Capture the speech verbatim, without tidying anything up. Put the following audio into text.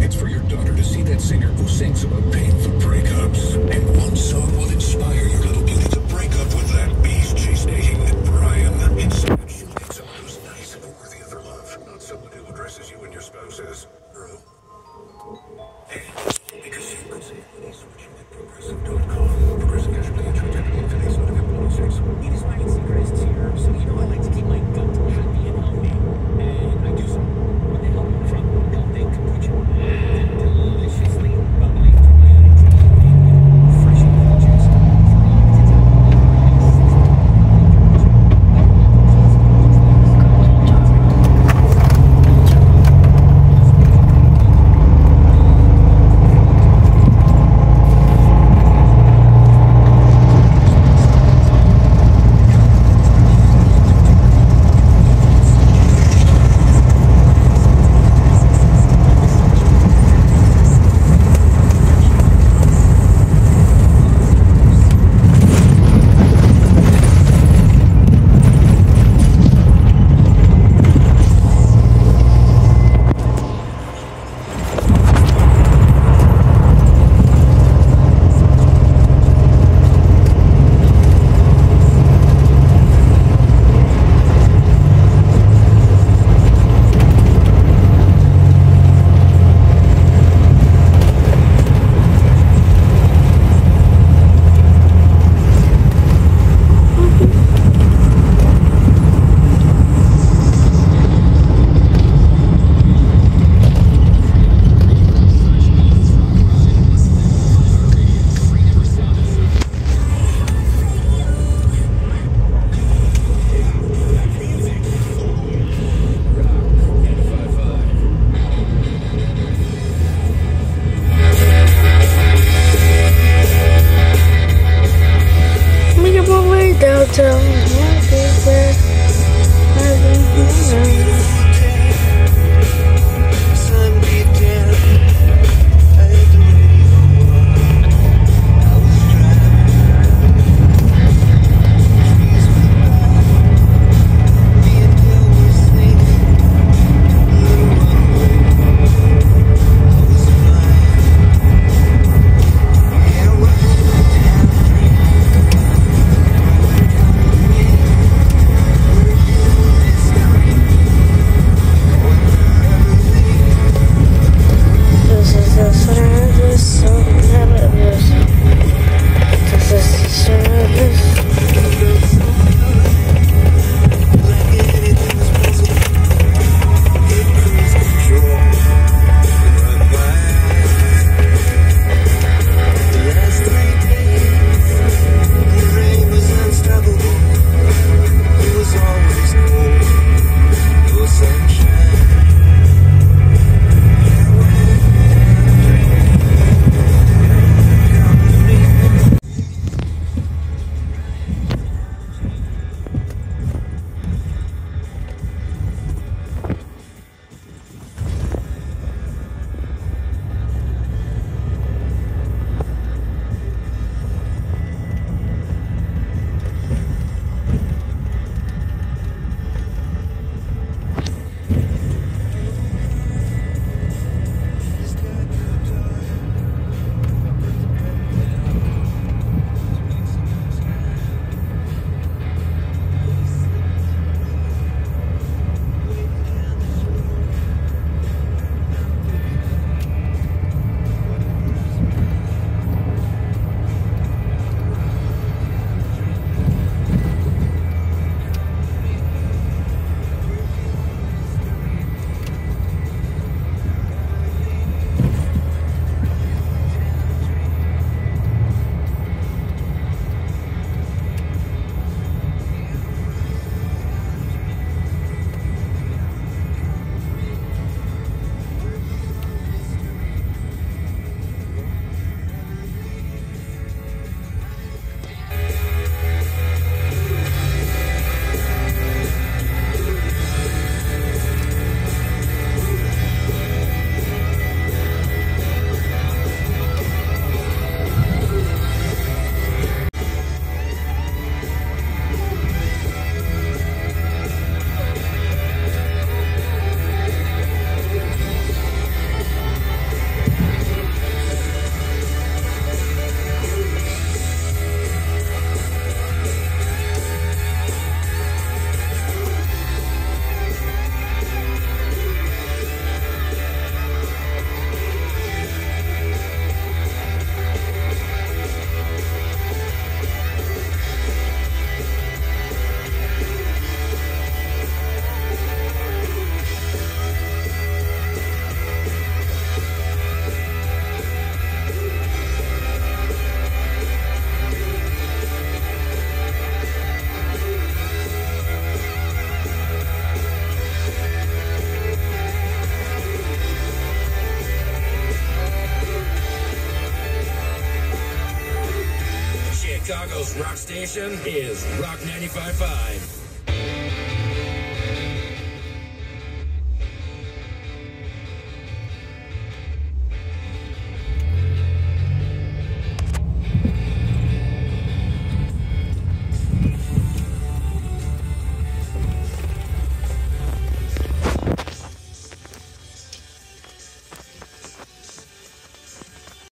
It's for your daughter to see that singer who sings about painful breakups. And one song will inspire your little beauty to break up with that beast she's dating, Brian. Instead, she'll take someone who's nice and worthy of her love, not someone who addresses you and your spouse as bro. Hey, because she could say please switching at progressive dot com. Progressive Casualty Insurance Company in today's Nottingham United States. It is my secret here, so you know I like to keep my gut happy and healthy. And I do so with the help from Healthy Kombucha. Deliciously bubbly, refreshing juice. Downtown, everywhere, everywhere. Chicago's rock station is Rock ninety-five point five.